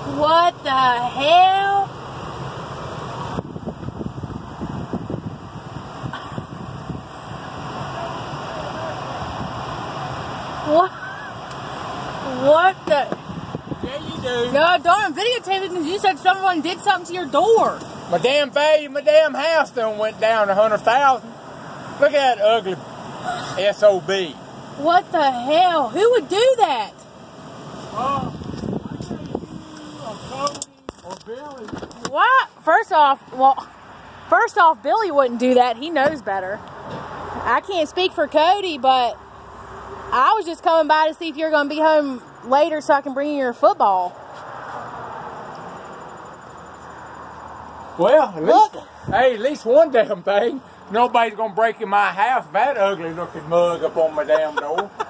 What the hell? What the? Yeah, you do. No, don't videotape it because you said someone did something to your door. My damn value, my damn house done went down 100,000. Look at that ugly SOB. What the hell? Who would do that? Or Billy. What? First off, Billy wouldn't do that. He knows better. I can't speak for Cody, but I was just coming by to see if you're going to be home later so I can bring you your football. Well, at least one damn thing. Nobody's going to break in my house with that ugly looking mug up on my damn door.